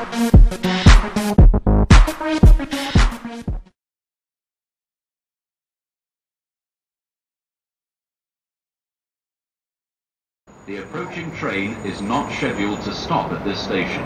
The approaching train is not scheduled to stop at this station.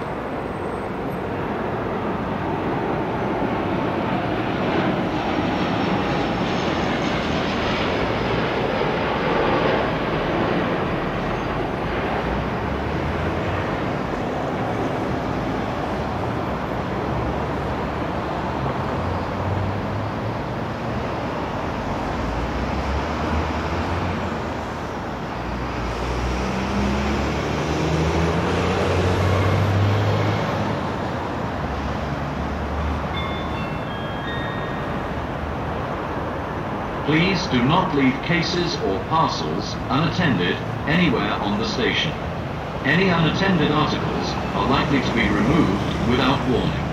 Please do not leave cases or parcels unattended anywhere on the station. Any unattended articles are likely to be removed without warning.